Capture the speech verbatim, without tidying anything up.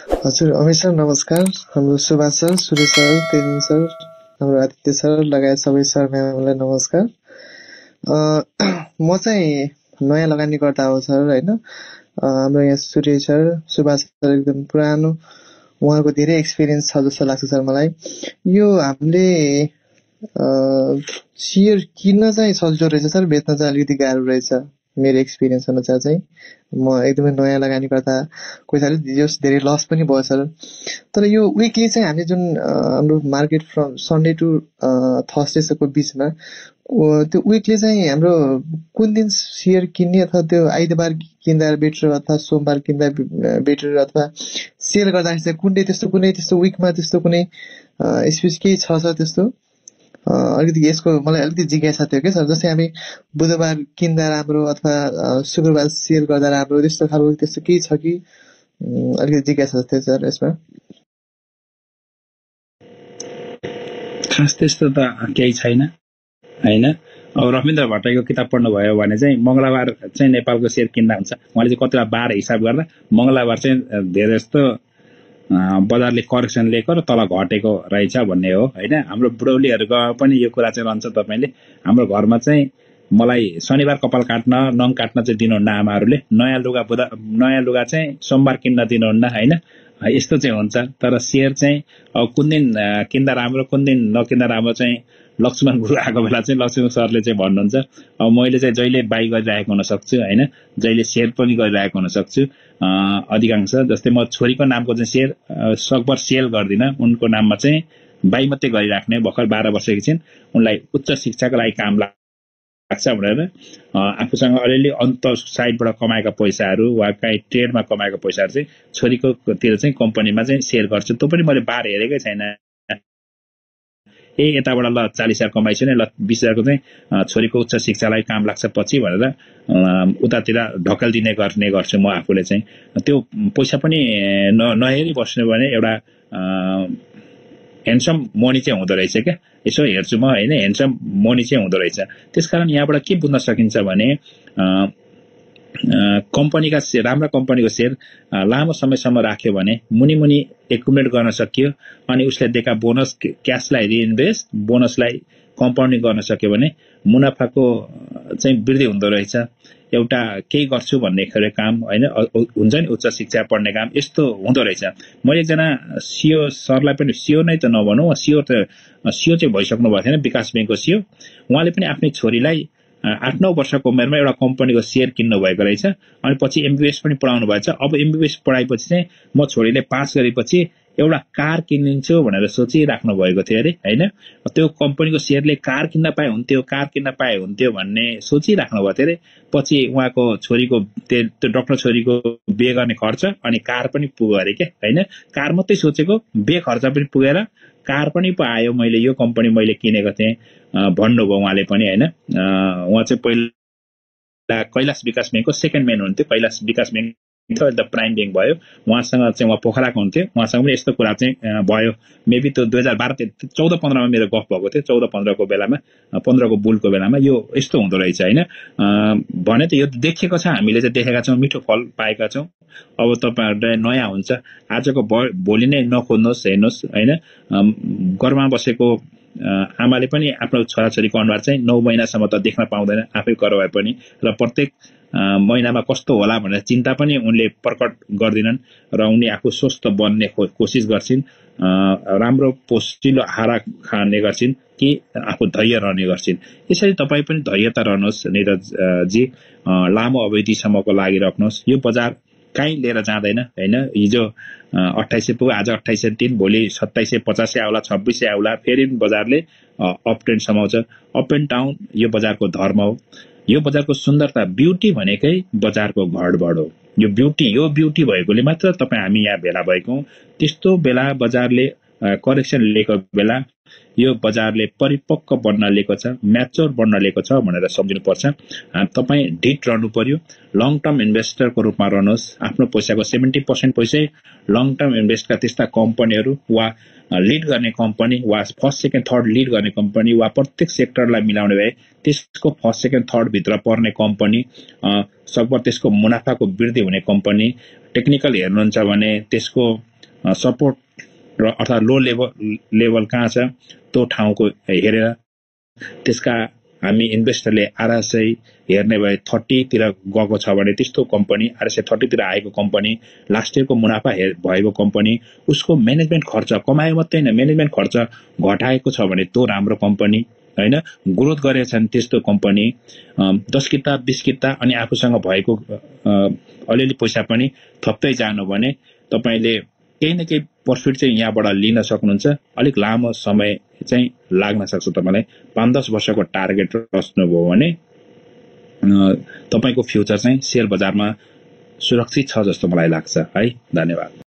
हजुर अमित सर नमस्कार। हाम्रो Subhash sir, Suresh sir, Tejing sir, हाम्रो आदित्य सर लगायत सबै सर म्यामहरूलाई नमस्कार। म चाहिँ नयाँ लगानीकर्ता हो सर होइन। हाम्रो यहाँ सुरेश सर, सुभाष सर एकदम पुरानो, उहाँको धेरै एक्सपिरियन्स छ जस्तो लाग्छ सर मलाई। यो हामीले सेयर किन्न चाहिँ सजिलो रहेछ सर, बेच्न चाहिँ अलिकति गाह्रो रहेछ मेरो एक्सपिरियन्स अनुसार चाहिँ। म एकदमै नयाँ लगानीकर्ता कोही साल जस धेरै लस पनि भयो सर। तर यो विकली चाहिँ हामीले जुन हाम्रो मार्केट फ्रम सन्डे टु थर्सडेको बिचमा त्यो विकली चाहिँ हाम्रो कुन दिन सेयर किन्ने अथवा त्यो आइतबार किन्दा बेटर अथवा सोमबार किन्दा बेटर अथवा सेल गर्दाखेरि चाहिँ कुन डे त्यस्तो कुनै त्यस्तो विकमा त्यस्तो कुनै स्पेस केही छ सर? त्यस्तो अलिकति यसको मलाई अलिकति जिज्ञासा थियो क्या सर। जस्तै हामी बुधबार किन्दा राम्रो अथवा शुक्रबार सेल गर्दा राम्रो त्यस्तो खालको त्यस्तो केही छ कि? अलिकति जिज्ञासा थियो सर यसमा। खास त्यस्तो त केही छैन होइन। अब रविन्द्र भट्टराईको किताब पढ्नुभयो भने चाहिँ मङ्गलबार चाहिँ नेपालको सेयर किन्दा हुन्छ। उहाँले चाहिँ कतिवटा बार हिसाब गर्दा मङ्गलबार चाहिँ धेरै जस्तो बजारले करेक्सन लिएको र तल घटेको रहेछ भन्ने हो होइन। हाम्रो बुढौलीहरूको पनि यो कुरा चाहिँ रहन्छ। तपाईँले हाम्रो घरमा चाहिँ मलाई शनिबार कपाल काट्न नङ काट्न चाहिँ दिनुहुन्न आमाहरूले। नयाँ लुगा बुधा नयाँ लुगा चाहिँ सोमबार किन्न दिनुहुन्न होइन। यस्तो चाहिँ हुन्छ। तर सेयर चाहिँ अब कुन दिन किन्दा राम्रो कुन दिन नकिन्दा राम्रो चाहिँ लक्ष्मण गुरु आएको बेला चाहिँ लक्ष्मण सरले चाहिँ भन्नुहुन्छ। अब मैले चाहिँ जहिले बाई गरिरहेको हुन सक्छु होइन, जहिले सेयर पनि गरिरहेको हुन सक्छु अधिकांश। जस्तै म छोरीको नामको चाहिँ सेयर सकभर सेल गर्दिनँ, उनको नाममा चाहिँ बाई मात्रै गरिराख्ने। भर्खर बाह्र वर्षकी छिन्, उनलाई उच्च शिक्षाको लागि काम लाग्छ भनेर आफूसँग अलिअलि अन्त साइडबाट कमाएका पैसाहरू वा काहीँ ट्रेडमा कमाएका पैसाहरू चाहिँ छोरीको तिर चाहिँ कम्पनीमा चाहिँ सेयर गर्छु। त्यो पनि मैले बार हेरेकै छैन। ए यताबाट ल चालिस हजार कमाइछु नि, ल बिस हजारको चाहिँ छोरीको उच्च शिक्षालाई काम लाग्छ पछि भनेर उतातिर ढकल दिने गर्ने गर्छु म आफूले चाहिँ। त्यो पैसा पनि न नहेरी बस्नु भने एउटा ह्यान्डसम मनी चाहिँ हुँदो रहेछ क्या। यसो हेर्छु म होइन, ह्यान्डसम मनी चाहिँ हुँदो रहेछ। त्यसकारण यहाँबाट के बुझ्न सकिन्छ भने कम्पनीका राम्रा कम्पनीको सेयर लामो समयसम्म राख्यो भने मुनि मुनि एकुमुलेट गर्न सकियो अनि उसले दिएका बोनस क्यासलाई रिइन्भेस्ट बोनसलाई कम्पाउन्डिङ गर्न सक्यो भने मुनाफाको चाहिँ वृद्धि हुँदो रहेछ। एउटा केही गर्छु भन्ने खाले काम होइन, हुन्छ नि उच्च शिक्षा पढ्ने काम, यस्तो हुँदो रहेछ। मैले एकजना सिओ सरलाई पनि, सिओ नै त नभनौँ, सिओ त सिओ चाहिँ भइसक्नु भएको थिएन, विकास ब्याङ्कको सिओ। उहाँले पनि आफ्नै छोरीलाई आठ नौ वर्षको उमेरमा एउटा कम्पनीको सेयर किन्नु भएको रहेछ। अनि पछि एमबिबिएस पनि पढाउनु भएको छ। अब एमबिबिएस पढाएपछि चाहिँ म छोरीले पास गरेपछि एउटा कार किनिदिन्छु भनेर सोचिराख्नु भएको थियो अरे होइन। त्यो कम्पनीको सेयरले कार किन्न पाए हुन्थ्यो, कार किन्न पाए हुन्थ्यो भन्ने सोचिराख्नु भएको थियो अरे। पछि उहाँको छोरीको त्यो डक्टर छोरीको बिहे गर्ने खर्च अनि कार पनि पुग्यो अरे क्या होइन। कार मात्रै सोचेको, बिहे खर्च पनि पुगेर कार पनि पो आयो, मैले यो कम्पनी मैले किनेको थिएँ भन्नुभयो उहाँले पनि होइन। उहाँ चाहिँ पहिला कैलाश विकास ब्याङ्कको सेकेन्ड म्यान हुन्थ्यो। कैलाश विकास ब्याङ्क द प्राइम ब्याङ्क भयो, उहाँसँग चाहिँ उहाँ पोखराको हुन्थ्यो। उहाँसँग पनि यस्तो कुरा चाहिँ भयो। मेबी त्यो दुई हजार बाह्र चौध पन्ध्रमा मेरो गफ भएको थियो, चौध पन्ध्रको बेलामा, पन्ध्रको बुलको बेलामा यो यस्तो हुँदो रहेछ होइन। भने त यो देखेको छ, हामीले चाहिँ देखेका छौँ, मिठो फल पाएका छौँ। अब तपाईँहरूलाई नयाँ हुन्छ, आजको भोलि नै नखोज्नुहोस्, हेर्नुहोस् होइन। घरमा बसेको आमाले पनि आफ्नो छोराछोरीको अनुहार चाहिँ नौ महिनासम्म त देख्न पाउँदैन आफै करवाए पनि, र प्रत्येक महिनामा कस्तो होला भनेर चिन्ता पनि उनले प्रकट गर्दिनन् र उनी आफू स्वस्थ बन्ने कोसिस गर्छिन्, राम्रो पोषिलो आहार खाने गर्छिन् कि आफू धैर्य रहने गर्छिन्। यसरी तपाईँ पनि धैर्यता रहनुहोस् निरजजी, लामो अवधिसम्मको लागि राख्नुहोस्। यो बजार कहीँ लिएर जाँदैन होइन। हिजो अठाइस सय पुग्यो, आज अठाइस सय तिन, भोलि सत्ताइस सय पचासै आउला, छब्बिस सय आउला, फेरि बजारले अप ट्रेन्ड समाउँछ। अप एन्ड डाउन यो बजारको धर्म हो। यो बजारको सुन्दरता, ब्युटी भनेकै बजारको घडबड हो। यो ब्युटी यो ब्युटी भएकोले मात्र तपाईँ हामी यहाँ भेला भएका हौँ। त्यस्तो बेला बजारले करेक्सन लिएको बेला यो बजारले परिपक्व बन्न लिएको छ, म्याच्योर बन्न लिएको छ भनेर सम्झिनुपर्छ। तपाईँ ढिट रहनु पर्यो, लङ टर्म इन्भेस्टरको रूपमा रहनुहोस्। आफ्नो पैसाको सेभेन्टी पर्सेन्ट पैसै लङ टर्म इन्भेस्टका त्यस्ता कम्पनीहरू वा लिड गर्ने कम्पनी वा फर्स्ट सेकेन्ड थर्ड लिड गर्ने कम्पनी वा प्रत्येक सेक्टरलाई मिलाउने भए त्यसको फर्स्ट सेकेन्ड थर्ड भित्र पर्ने कम्पनी, सकभर त्यसको मुनाफाको वृद्धि हुने कम्पनी, टेक्निकल हेर्नुहुन्छ भने त्यसको सपोर्ट र अथवा लो लेभल लेभल कहाँ छ त्यो ठाउँको हेरेर त्यसका हामी इन्भेस्टरले आरएसआई हेर्ने भए थर्टीतिर गएको छ भने त्यस्तो कम्पनी आरएसआई थर्टीतिर आएको कम्पनी लास्ट इयरको मुनाफा भएको कम्पनी उसको म्यानेजमेन्ट खर्च कमायो मात्रै होइन म्यानेजमेन्ट खर्च घटाएको छ भने त्यो राम्रो कम्पनी हैन ग्रोथ गरेका छन् त्यस्तो कम्पनी दस किता बीस किता अनि आफूसँग भएको अलिअलि पैसा पनि थप्दै जानु भने तपाईले केही न केही प्रफिट चाहिँ यहाँबाट लिन सक्नुहुन्छ अलिक लामो समय चाहिँ लाग्न सक्छ तपाईलाई पाँच दस वर्षको टार्गेट रच्नुभयो भने तपाईको फ्युचर चाहिँ शेयर बजारमा सुरक्षित छ जस्तो मलाई लाग्छ है धन्यवाद।